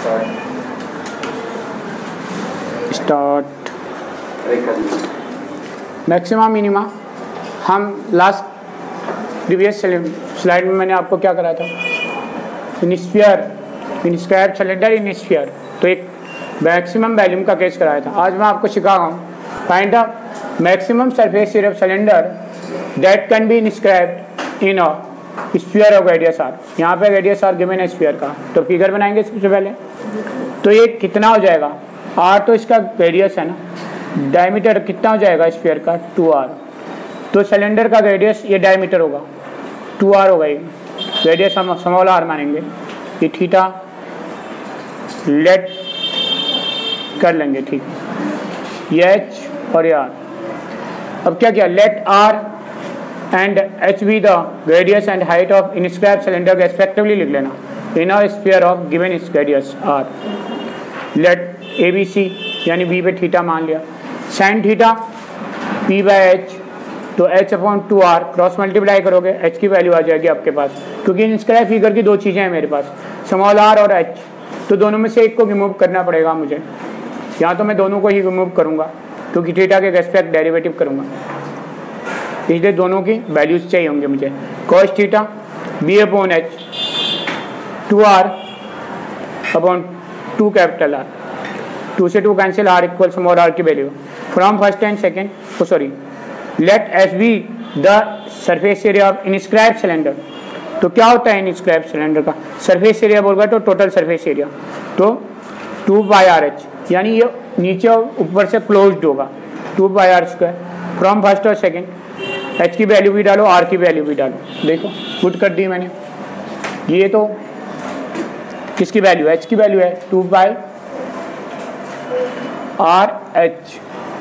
Start. Maxima minima, हम last previous slide में मैंने आपको क्या कराया था, इनस्क्राइब्ड सिलेंडर इन स्फीयर, तो एक मैक्सिमम वैल्यूम का केस कराया था। आज मैं आपको सिखा रहा हूँ find the maximum surface area of cylinder that can be inscribed in a sphere of radius R. यहाँ पे रेडियस आर गिवन है स्फीयर का, तो फिगर बनाएंगे सबसे पहले। तो ये कितना हो जाएगा, आर तो इसका रेडियस है ना, डायमीटर कितना हो जाएगा स्फीयर का 2r, तो सिलेंडर का रेडियस ये डायमीटर होगा 2r होगा, ये रेडियस हम स्मॉल आर मानेंगे। ये थीटा लेट कर लेंगे, ठीक है, ये h और ये r। अब क्या किया, let r and h be the radius and height of inscribed cylinder respectively लिख लेना in a sphere of given radius r। Let A B C यानी b पे थीटा मान लिया, sine theta p by h, तो h upon 2r cross multiply करोगे h की value आ जाएगी आपके पास, क्योंकि इंस्क्राइब फिगर की दो चीज़ें हैं मेरे पास, स्मॉल r और h, तो दोनों में से एक को रिमूव करना पड़ेगा मुझे। यहाँ तो मैं दोनों को ही रिमूव करूँगा क्योंकि थीटा के रेस्पेक्ट डेरिवेटिव करूँगा, इसलिए दोनों की वैल्यूज चाहिए होंगे मुझे। Cos theta b upon h 2r upon 2 capital R, 2 से 2 cancel, r equal small r की value from first and second, oh sorry, let S be the surface area of inscribed cylinder. तो क्या होता है inscribed cylinder का surface area बोल रहा है, तो टोटल सरफेस एरिया, तो 2 बाई आर एच, यानी ये नीचे और ऊपर से क्लोज्ड होगा 2 by R square from first और सेकेंड। एच की वैल्यू भी डालो, आर की वैल्यू भी डालो, देखो पुट कर दी मैंने। ये तो किसकी वैल्यू है, एच की वैल्यू है 2 बाई आर एच,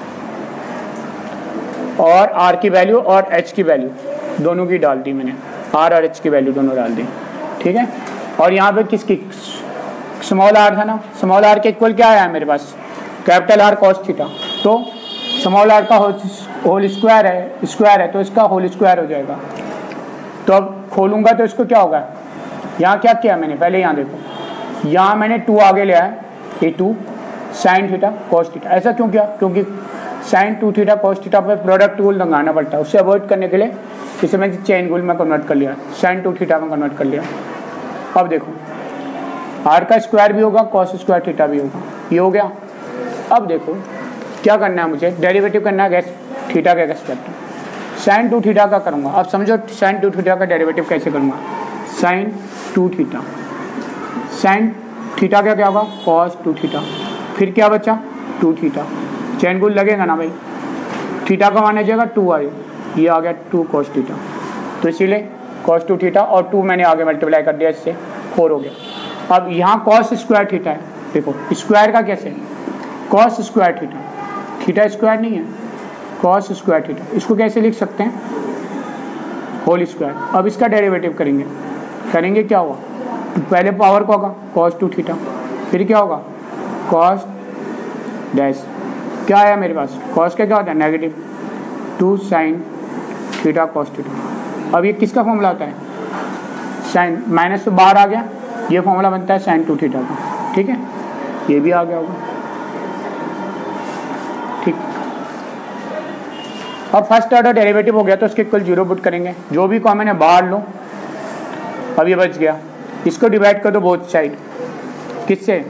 और आर की वैल्यू और एच की वैल्यू दोनों की डाल दी मैंने, आर और एच की वैल्यू दोनों डाल दी, ठीक है। और यहाँ पे किसकी, स्मॉल आर था ना, स्मॉल आर के इक्वल क्या आया मेरे पास, कैपिटल आर कॉस थीटा, तो स्मॉल आर का होल स्क्वायर है, तो इसका होल स्क्वायर हो जाएगा। तो अब खोलूंगा तो इसको क्या होगा, यहाँ क्या किया मैंने, पहले यहाँ देखो, यहाँ मैंने 2 आगे ले आया, ये 2 साइन थीटा कॉस थीटा। ऐसा क्यों किया, क्योंकि साइन 2 थीटा कॉस थीटा पर प्रोडक्ट रूल लगाना पड़ता है, उससे अवॉइड करने के लिए इसे मैं चेन रूल में कन्वर्ट कर लिया, साइन 2 थीटा में कन्वर्ट कर लिया। अब देखो आर का स्क्वायर भी होगा, कॉस स्क्वायर थीटा भी होगा, ये हो गया। अब देखो क्या करना है मुझे, डेरिवेटिव करना है थीटा के रेस्पेक्ट, साइन 2 थीटा का करूँगा। अब समझो साइन 2 थीटा का डेरिवेटिव कैसे करूँगा, साइन 2 थीटा, साइन थीटा का क्या होगा, कॉस 2 थीटा, फिर क्या बचा 2 थीटा, चैन रूल लगेगा ना भाई, थीटा का मान आ जाएगा 2i, ये आ गया 2 कॉस थीटा, तो इसीलिए कॉस 2 थीटा और 2 मैंने आगे मल्टीप्लाई कर दिया, इससे 4 हो गया। अब यहाँ कॉस स्क्वायर थीटा है, देखो स्क्वायर का कैसे, cos square theta, theta square नहीं है, कॉस स्क्वायर थीटा, इसको कैसे लिख सकते हैं, होल स्क्वायर। अब इसका डेरिवेटिव करेंगे क्या होगा, तो पहले पावर को होगा कॉस 2 थीटा, फिर क्या होगा कॉस डैश, क्या आया मेरे पास, कॉस का क्या होता है negative 2 sine theta cos theta. अब ये किसका फॉर्मूला होता है, साइन माइनस से बाहर आ गया, ये फॉर्मूला बनता है साइन 2 थीटा का, ठीक है, ये भी आ गया होगा, ठीक। अब फर्स्ट ऑर्डर डेरिवेटिव हो गया, तो उसके इक्वल 0 पुट करेंगे, जो भी कॉमन है बाहर लो। अब ये बच गया, इसको डिवाइड कर दो बोथ साइड, किससे,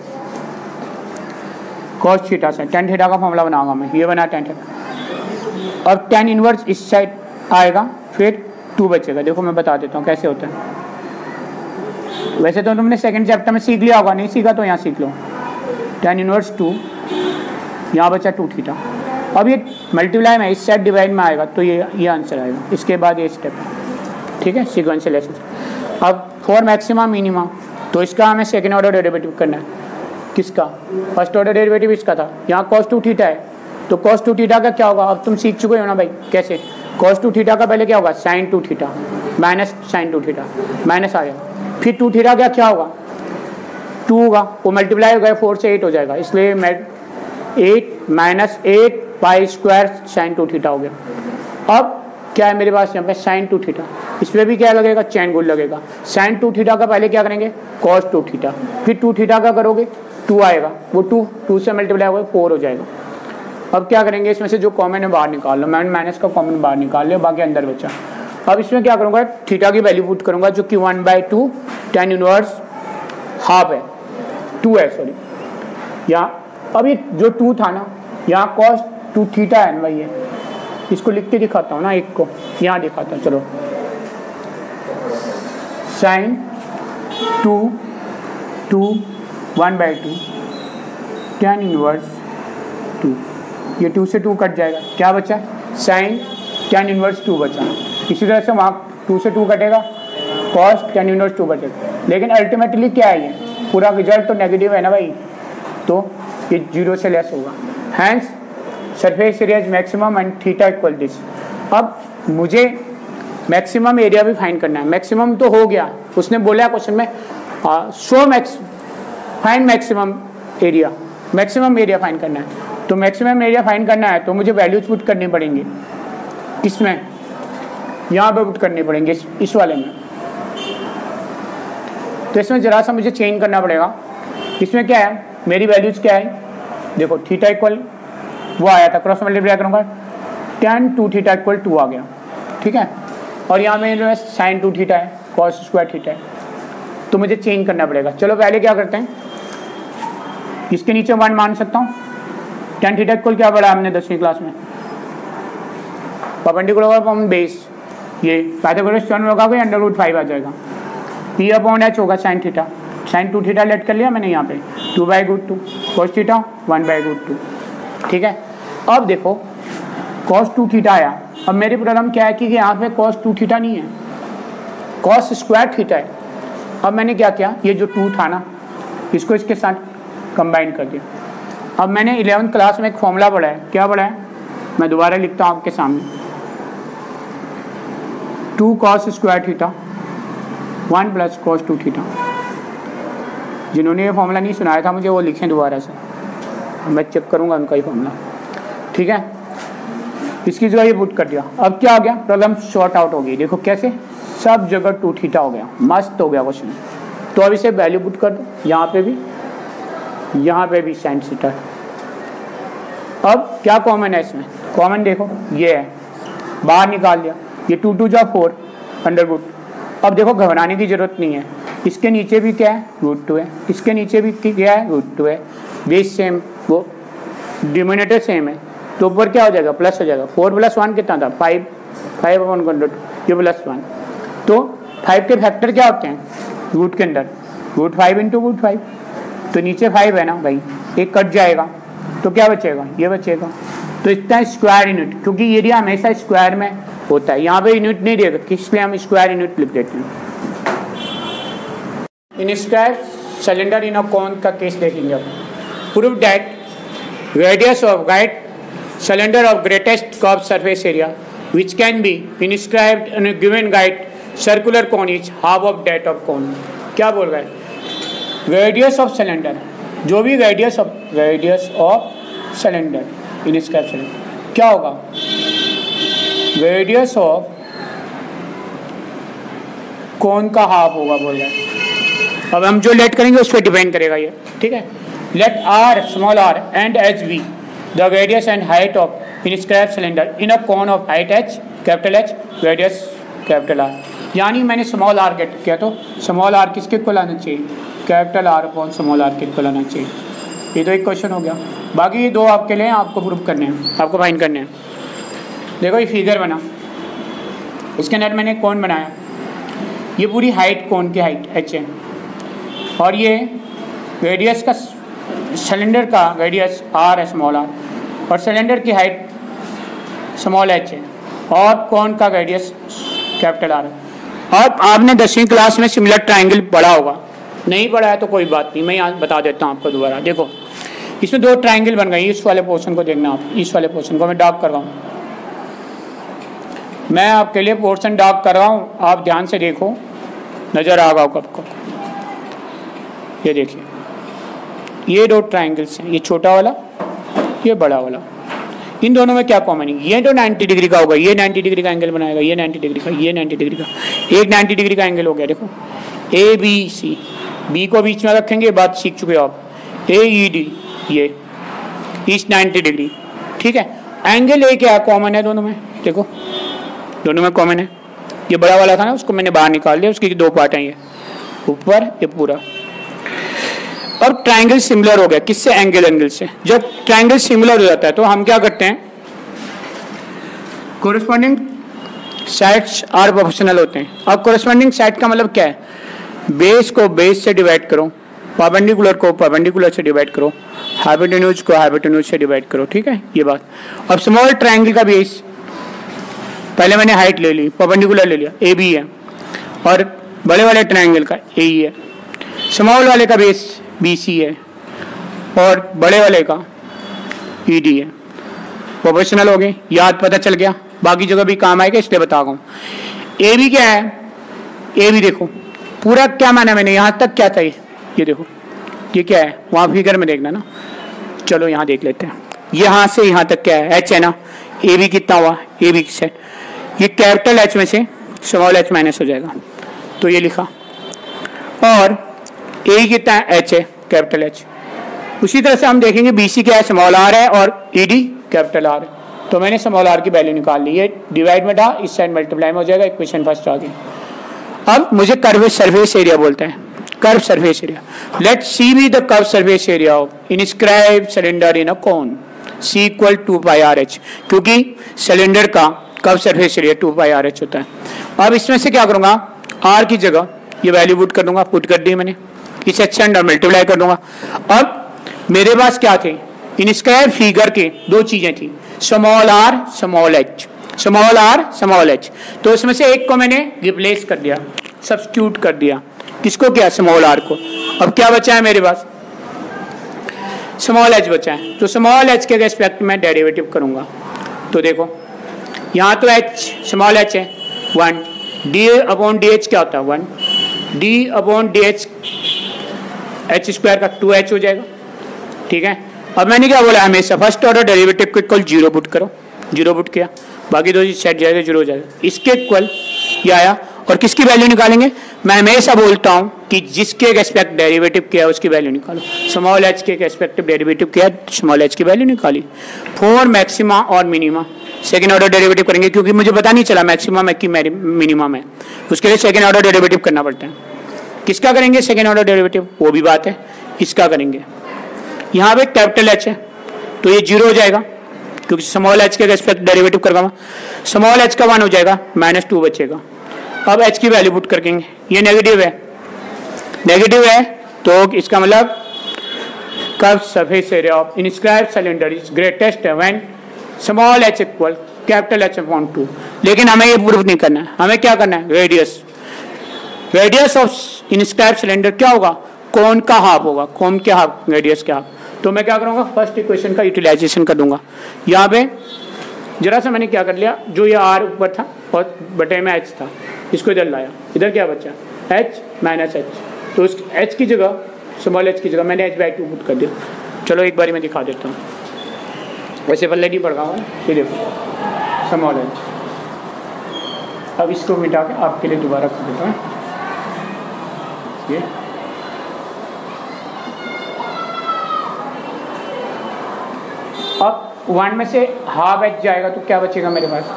कॉस थीटा से, टेन थीटा का फॉर्मूला बनाऊंगा मैं, ये बना टेन थीटा, और टेन इनवर्स इस साइड आएगा, फिर 2 बचेगा। देखो मैं बता देता हूँ कैसे होता है, वैसे तो तुमने सेकंड चैप्टर में सीख लिया होगा, नहीं सीखा तो यहाँ सीख लो, टेन इनवर्स 2, यहाँ बचा 2 थीटा। अब ये मल्टीप्लाई में इस साइड डिवाइड में आएगा, तो ये आंसर आएगा, इसके बाद ये स्टेप है, ठीक है, सीक्वेंशियल ऐसे। अब फॉर मैक्सिमा मिनिमा, तो इसका हमें सेकेंड ऑर्डर डेरिवेटिव करना है, किसका, फर्स्ट ऑर्डर डेरिवेटिव इसका था, यहाँ कॉस 2 थीटा है, तो कॉस 2 थीटा का क्या होगा, अब तुम सीख चुके हो ना भाई कैसे, कॉस 2 थीटा का पहले क्या होगा sine 2 theta minus sine 2 theta, minus आ गया, फिर 2 थीटा का क्या होगा 2 होगा, वो मल्टीप्लाई हो गया 4 से 8 हो जाएगा, इसलिए मैं 8 minus 8 pi square sine 2 theta हो गया। अब क्या है मेरे पास यहाँ पे साइन 2 थीटा, इस पर भी क्या लगेगा, चैन रूल लगेगा। साइन 2 थीटा का पहले क्या करेंगे, कॉस 2 थीटा, फिर 2 थीटा का करोगे 2 आएगा, वो 2 से मल्टीप्लाई होगा 4 हो जाएगा। अब क्या करेंगे, इसमें से जो कॉमन है बाहर निकाल लो, मैंने माइनस का कॉमन बाहर निकाल लिया, बाकी अंदर बचा। अब इसमें क्या करूँगा, थीटा की वैल्यू पुट करूँगा जो कि 1/2 tan इनवर्स हाफ है, 2 है सॉरी यहाँ। अब ये जो 2 था ना, यहाँ cos 2 थीटा है ना भाई, है इसको लिख के दिखाता हूँ ना, एक को यहाँ दिखाता हूँ। चलो साइन 2 1/2 tan इनवर्स 2, ये 2 से 2 कट जाएगा, क्या बचा, साइन tan इनवर्स 2 बचा। इसी तरह से वहाँ 2 से 2 कटेगा, cos tan इनवर्स 2 बचेगा। लेकिन अल्टीमेटली क्या है, ये पूरा रिजल्ट तो नेगेटिव है ना भाई, तो ये 0 से लेस होगा। Hence surface area is maximum and theta equal this. अब मुझे मैक्सिमम एरिया भी फाइंड करना है। मैक्सिमम तो हो गया, उसने बोला क्वेश्चन में find maximum area, maximum area find करना है। तो मैक्सिमम एरिया फाइंड करना है तो मुझे वैल्यूज पुट करनी पड़ेंगी, किसमें, यहाँ पे पुट करनी पड़ेंगे, इस वाले में। तो इसमें जरा सा मुझे चेंज करना पड़ेगा। इसमें क्या है, मेरी वैल्यूज क्या है, देखो थीटा इक्वल वो आया था, क्रॉस मल्टीप्लाई करूँगा tan 2 थीटा इक्वल 2 आ गया, ठीक है। और यहाँ मेरे में साइन 2 थीटा है, cos स्क्वायर थीटा है, तो मुझे चेंज करना पड़ेगा। चलो पहले क्या करते हैं, इसके नीचे 1 मान सकता हूँ। tan थीटा इक्वल क्या पढ़ा हमने 10वीं क्लास में, परपेंडिकुलर अपॉन बेस, ये पाइथागोरस थ्योरम लगाओगे √5 आ जाएगा। P/H होगा sine theta, sine 2 theta let कर लिया मैंने यहाँ पे, 2/√2 cos थीटा 1/√2, ठीक है। अब देखो cos 2 थीटा आया। अब मेरी प्रॉब्लम क्या है कि यहाँ पे cos 2 थीटा नहीं है, cos स्क्वायर थीटा है। अब मैंने क्या किया, ये जो 2 था ना, इसको इसके साथ कंबाइन कर दिया। अब मैंने 11th क्लास में एक फॉर्मूला पढ़ा है, क्या पढ़ा है, मैं दोबारा लिखता हूँ आपके सामने, 2 cos square theta 1 + cos 2 theta. जिन्होंने ये फॉर्मूला नहीं सुनाया था मुझे, वो लिखें दोबारा से, मैं चेक करूँगा उनका ही फॉर्मूला, ठीक है। इसकी जगह ये पुट कर दिया। अब क्या हो गया, प्रॉब्लम शॉर्ट आउट हो गई। देखो कैसे, सब जगह 2 थीटा हो गया, मस्त हो गया क्वेश्चन। तो अब इसे वैल्यू पुट कर दो, यहाँ पे भी साइन थीटा। अब क्या कॉमन है इसमें, कॉमन देखो ये है, बाहर निकाल दिया, ये 2 2 जा 4 √। अब देखो घबराने की जरूरत नहीं है, इसके नीचे भी क्या है, √2 है, इसके नीचे भी क्या है, √2 है, बेस सेम, वो डिनोमिनेटर सेम है, तो ऊपर क्या हो जाएगा, प्लस हो जाएगा। 4 + 1 कितना था, 5 5/√, ये +1। तो 5 के फैक्टर क्या होते हैं, रूट के अंदर, √5 × √5, तो नीचे 5 है ना भाई, एक कट जाएगा तो क्या बचेगा, ये बचेगा। तो इतना स्क्वायर यूनिट, क्योंकि एरिया हमेशा स्क्वायर में होता है, यहाँ पे यूनिट नहीं देगा, इसलिए हम स्क्वायर यूनिट लिख देते हैं। In square cylinder in a कोन का केस देखेंगे अब। Prove that radius of guide cylinder of greatest curve surface area which can be inscribed in a given guide circular cone is half of that of cone। क्या बोल रहा है, radius of cylinder, जो भी radius of cylinder inscribe cylinder क्या होगा, radius of cone का half होगा बोल रहा है। अब हम जो लेट करेंगे उस पर डिपेंड करेगा ये, ठीक है। Let R small R and H be the radius and height of inscribed cylinder in a cone of height h, capital H, radius capital R। यानी मैंने स्मॉल आर गेट किया, तो स्मॉल आर किसके equal आना चाहिए, capital R upon small R के equal आना चाहिए। ये तो एक क्वेश्चन हो गया, बाकी ये 2 आपके लिए आपको प्रूव करने हैं, आपको फाइंड करने हैं। देखो ये फिगर बना, इसके अंदर मैंने कौन बनाया, ये पूरी हाइट कौन की हाइट h है, और ये रेडियस का, सिलेंडर का रेडियस r है स्मॉल r, और सिलेंडर की हाइट स्मॉल h है, और कौन का रेडियस कैपिटल R है। और आपने 10वीं क्लास में सिमिलर ट्रायंगल पढ़ा होगा, नहीं पढ़ा है तो कोई बात नहीं, मैं यहाँ बता देता हूँ आपको दोबारा। देखो इसमें 2 ट्रायंगल बन गए, इस वाले पोर्शन को देखना आप, इस वाले पोर्शन को मैं डार्क कर रहा हूँ, मैं आपके लिए पोर्शन डार्क कर रहा हूँ, आप ध्यान से देखो, नज़र आ गया आपको। ये देखिए, ये 2 ट्रायंगल्स हैं, ये छोटा वाला, ये बड़ा वाला। इन दोनों में क्या कॉमन है? ये तो 90 डिग्री का होगा, ये 90 डिग्री का एंगल बनाएगा, ये 90 डिग्री का, ये 90 डिग्री का, एक 90 डिग्री का एंगल हो गया। देखो ए बी सी, बी को बीच में रखेंगे, बात सीख चुके हो आप। ए ई डी, ये इस 90 डिग्री, ठीक है। एंगल ए क्या कॉमन है दोनों में? देखो दोनों में कॉमन है, ये बड़ा वाला था ना, उसको मैंने बाहर निकाल दिया, उसके दो पार्ट हैं, ये ऊपर ये पूरा। और ट्रायंगल सिमिलर हो गया, किससे? एंगल से। जब ट्रायंगल सिमिलर हो जाता है तो हम क्या करते हैं, कोरिस्पॉन्डिंग साइड्स आर प्रोपोर्शनल होते हैं। अब कोरिस्पॉन्डिंग साइड का मतलब क्या है? बेस को बेस से डिवाइड करो, परपेंडिकुलर को परपेंडिकुलर से डिवाइड करो, हाइपोटेन्यूज को हाइपोटेन्यूज से डिवाइड करो, ठीक है, ये बात। अब स्मॉल ट्रायंगल का बेस, पहले मैंने हाइट ले ली, परपेंडिकुलर ले लिया, ए बी है, और बड़े वाले ट्रायंगल का ए ई है, स्मॉल वाले का बेस बी सी है, और बड़े वाले का ई डी है। प्रोपोर्शनल हो गए, याद पता चल गया, बाकी जगह भी काम आएगा इसलिए बता रहा हूँ। ए बी क्या है? ए बी देखो पूरा क्या माना मैंने, यहाँ तक क्या था ये देखो, ये क्या है? वहाँ फिगर में देखना ना, चलो यहाँ देख लेते हैं। यहाँ से यहाँ तक क्या है? एच है ना। ए बी कितना हुआ? ए बी से ये कैपिटल एच में से स्मॉल एच माइनस हो जाएगा, तो ये लिखा। और ए कितना है? एच है, कैपिटल एच। उसी तरह से हम देखेंगे बी सी क्या है? स्मॉल आर है, और ई डी कैपिटल आर है। तो मैंने स्मॉल आर की वैल्यू निकाल ली, ये डिवाइड में था, इस साइड मल्टीप्लाई में हो जाएगा, इक्वेशन फर्स्ट आ गई। अब मुझे कर्व सरफेस एरिया बोलते हैं, curve surface area. Let C be the curve surface area of inscribed cylinder in a cone, C equal 2 pi R H, क्योंकि सिलेंडर का curve surface area 2 pi R H होता है। अब इसमें से क्या करूंगा, आर की जगह ये वैल्यू पुट कर दूंगा, पुट कर दी मैंने, इस एक्सटेंड और मल्टीप्लाई कर दूंगा। अब मेरे पास क्या थे? इनस्क्राइब्ड फिगर के दो चीजें थी, small r small h, small r small h. तो इसमें से एक को मैंने रिप्लेस कर दिया, सब्स्टिट्यूट कर दिया। किसको? क्या? स्मॉल आर को। अब क्या बचा है मेरे पास? स्मॉल एच बचा है। तो स्मॉल एच के रेस्पेक्ट में डेरिवेटिव करूंगा। तो देखो यहाँ तो एच स्मॉल एच है 1, डी अपॉन डी एच क्या होता है? 1, d upon d h, h square का 2h हो जाएगा, ठीक है। अब मैंने क्या बोला, हमेशा फर्स्ट ऑर्डर डेरिवेटिव को इक्वल 0 पुट करो, 0 पुट किया, बाकी दो चीज सेट जाएगा, 0 हो जाएगा। इसके इक्वल ये आया, और किसकी वैल्यू निकालेंगे? मैं हमेशा बोलता हूं कि जिसके रेस्पेक्ट डेरिवेटिव किया उसकी वैल्यू निकालो। स्मॉल एच के रेस्पेक्टिव डेरिवेटिव किया, स्मॉल एच की वैल्यू निकाली। फॉर मैक्सिमा और मिनिमा सेकेंड ऑर्डर डेरिवेटिव करेंगे, क्योंकि मुझे पता नहीं चला मैक्सिमम है कि मिनिमम है, उसके लिए सेकेंड ऑर्डर डेरिवेटिव करना पड़ता है। किसका करेंगे सेकेंड ऑर्डर डेरिवेटिव? वो भी बात है, इसका करेंगे। यहाँ पे कैपिटल एच है तो ये 0 हो जाएगा, क्योंकि स्मॉल एच के रेस्पेक्ट डेरिवेटिव करवाऊंगा। स्मॉल एच का 1 हो जाएगा, -2 बचेगा। अब एच की वैल्यू पुट करेंगे, ये नेगेटिव है, नेगेटिव है तो इसका मतलब curve surface area of inscribed cylinder is greatest when small h equal capital H upon 2। लेकिन हमें ये प्रूफ नहीं करना है, हमें क्या करना है? Radius, radius of inscribed cylinder क्या होगा? कोन का हाफ होगा, कोन के हाफ, रेडियस के हाफ। तो मैं क्या करूंगा, फर्स्ट इक्वेशन का यूटिलाइजेशन कर दूंगा। यहाँ पे जरा सा मैंने क्या कर लिया, जो ये आर ऊपर था और बटे में एच था, इसको इधर लाया, इधर क्या बचा? H minus h. तो उस एच की जगह, स्मॉल एच की जगह मैंने h/2 पुट कर दिया। चलो एक बारी मैं दिखा देता हूँ, वैसे पल्ले नहीं पढ़ रहा हूँ, ये देखो स्मॉल एच। अब इसको मिटा के आपके लिए दोबारा कर देता हूँ। ये अब 1 में से हाफ एच जाएगा तो क्या बचेगा मेरे पास?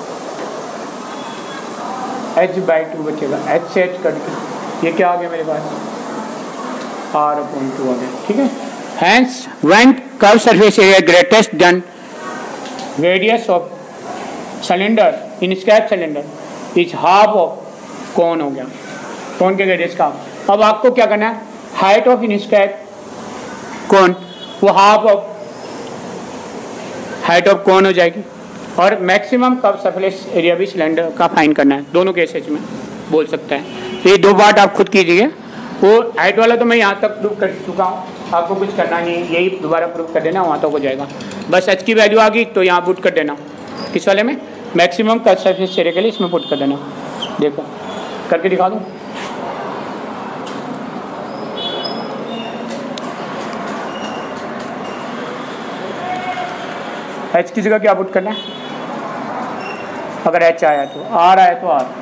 h/2 बचेगा, h से h कट के ये क्या आ गया मेरे पास? r/2 आ गया, ठीक है। Hence, when curved surface area greatest than radius of cylinder in inscribed cylinder is half of cone हो गया, cone के रेडियस का। अब आपको क्या करना है? हाइट ऑफ inscribed cone वो half of height of cone हो जाएगी, और मैक्सिमम कर्व सरफेस एरिया भी सिलेंडर का फाइंड करना है। दोनों केसेज में बोल सकता है। ये 2 पार्ट आप खुद कीजिए। वो हाइट वाला तो मैं यहाँ तक प्रूव कर चुका हूँ, आपको कुछ करना नहीं है, यही दोबारा प्रूव कर देना, वहाँ तक हो जाएगा। बस एच की वैल्यू आ गई तो यहाँ पुट कर देना, किस वाले में? मैक्सिमम कर्व सरफेस एरिया के लिए इसमें पुट कर देना। देखो करके दिखा दूँ। एच की जगह क्या पुट करना है, अगर एच आया तो, आर आया तो आर।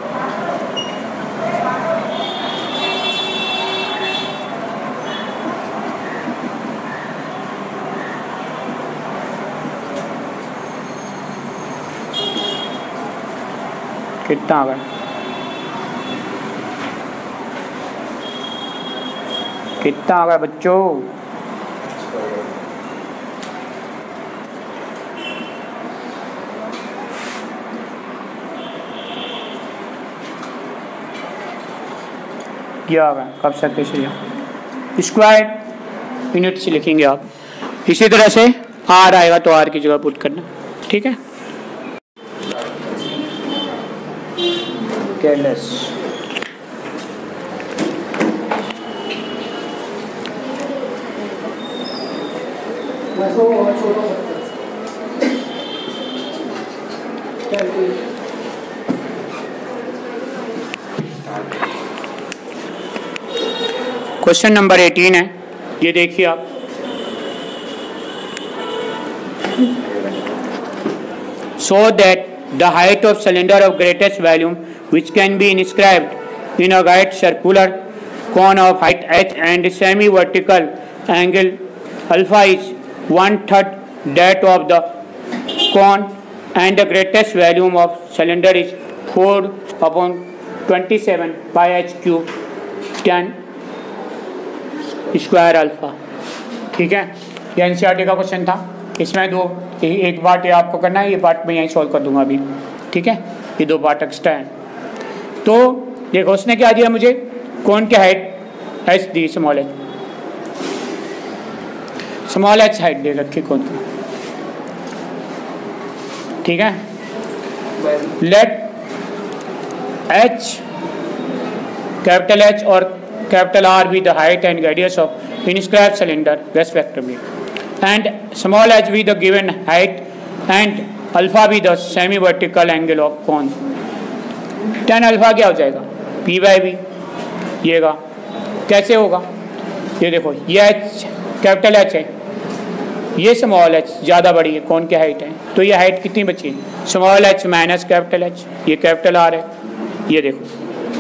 कितना आ गया, कितना आ गया बच्चों? क्या आ गया, कब सरफेस एरिया स्क्वायर यूनिट से लिखेंगे आप। इसी तरह से आर आएगा तो आर की जगह पुट करना, ठीक है। केयरलेस, क्वेश्चन नंबर 18 है, ये देखिए आप। So that the height of cylinder of greatest volume which can be inscribed in a right circular cone of height h and semi-vertical angle alpha is 1/3 that of the cone and the greatest volume of cylinder is 4/27 pi h cube 10 square alpha. ठीक है, ये NCERT का question था। इसमें दो, एक part ये आपको करना है, ये पार्ट मैं यहीं सॉल्व कर दूंगा अभी। ठीक है, ये दो पार्ट एक्स्ट्रा है। तो देखो उसने क्या दिया मुझे, कौन की हाइट एच दी, small h, small h height दे रखी कौन की। ठीक है, लेट एच कैपिटल एच और capital R be the height and radius of inscribed cylinder respectively, and small h be the given height and alpha be the semi-vertical angle of cone। tan alpha क्या हो जाएगा, p by v। येगा कैसे होगा, ये देखो, ये h capital H है, ये स्मॉल h ज़्यादा बड़ी है, कौन की हाइट है, तो ये हाइट कितनी बची, small h minus capital H, ये कैपिटल R है। ये देखो,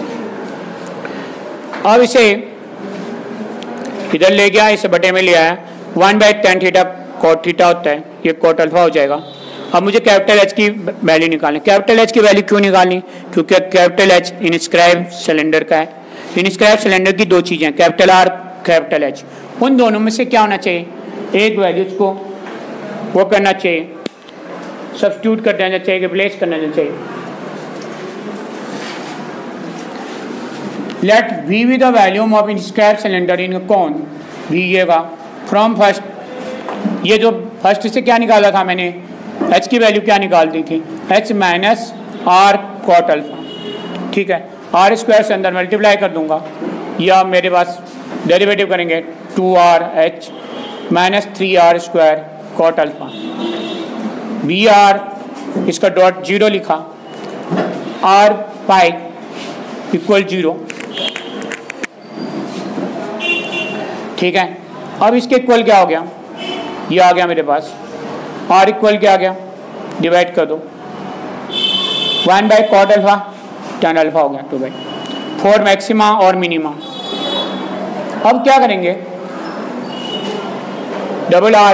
अब इसे इधर ले गया, इसे बटे में ले आया, 1/tan थीटा कॉट थीटा होता है, ये कॉट अल्फा हो जाएगा। अब मुझे कैपिटल एच की वैल्यू निकालनी। कैपिटल एच की वैल्यू क्यों निकालनी, क्योंकि कैपिटल एच इनस्क्राइब सिलेंडर का है। इनस्क्राइब सिलेंडर की दो चीज़ें, कैपिटल आर कैपिटल एच, उन दोनों में से क्या होना चाहिए, एक वैल्यूज को वो करना चाहिए, सब्स्टिट्यूट कर देना चाहिए, रिप्लेस कर देना चाहिए। Let V be the volume of inscribed cylinder in a cone, V ये का फ्रॉम फर्स्ट, ये जो फर्स्ट से क्या निकाला था मैंने, H की वैल्यू क्या निकाल दी थी, H minus R cot alpha. ठीक है, आर स्क्वायर से अंदर मल्टीप्लाई कर दूंगा, या मेरे पास डेरिवेटिव करेंगे 2RH minus 3R square cot alpha. B R इसका डॉट जीरो लिखा, आर पाई इक्वल 0। ठीक है, अब इसके इक्वल क्या हो गया, ये आ गया मेरे पास, आर इक्वल क्या आ गया, डिवाइड कर दो, 1/cot अल्फा tan अल्फा हो गया 2/4 मैक्सिमा और मिनिमा। अब क्या करेंगे, डबल आर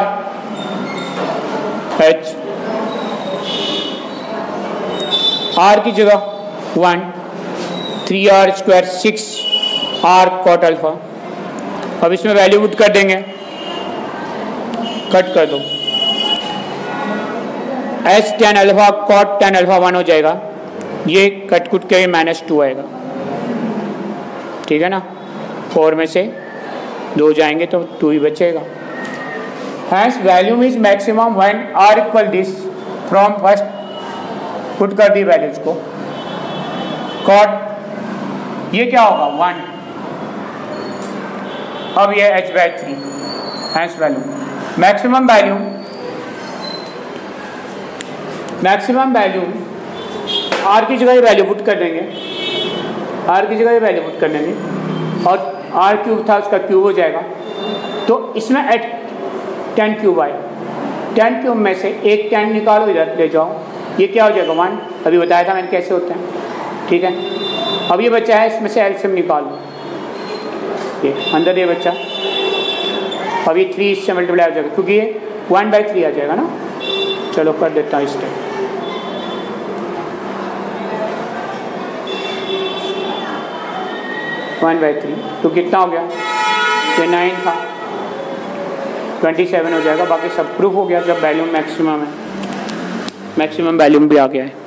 एच, आर की जगह 1, 3R square 6R cot alpha. अब इसमें वैल्यू पुट कर देंगे, कट कर दो, h tan alpha cot tan alpha 1 हो जाएगा, ये कट कुट के -2 आएगा। ठीक है ना, 4 में से 2 जाएंगे तो 2 ही बचेगा। Hence volume is maximum when R equal this, from first put कर दी वैल्यूज को, cot ये क्या होगा 1, अब ये h/3, hence value maximum value, maximum value R की जगह वैल्यू पुट कर देंगे, आर की जगह वैल्यू पुट कर देंगे, और आर क्यूब था उसका क्यूब हो जाएगा, तो इसमें 10 क्यूब आए, 10 क्यूब में से एक 10 निकालो, इधर ले जाओ, ये क्या हो जाएगा 1। अभी बताया था मैंने कैसे होते हैं, ठीक है। अब ये बच्चा है, इसमें से एलसीएम निकालो, ये अंदर ये बच्चा, अब ये 3 इससे मल्टीप्लाई हो जाएगा क्योंकि ये 1/3 आ जाएगा ना। चलो कर देता हूँ इस टाइप, वन बाई थ्री, तो कितना हो गया, ये 9 था, 27 हो जाएगा। बाकी सब प्रूफ हो गया जब वैल्यूम मैक्सिमम है, मैक्सिमम वैल्यूम भी आ गया है।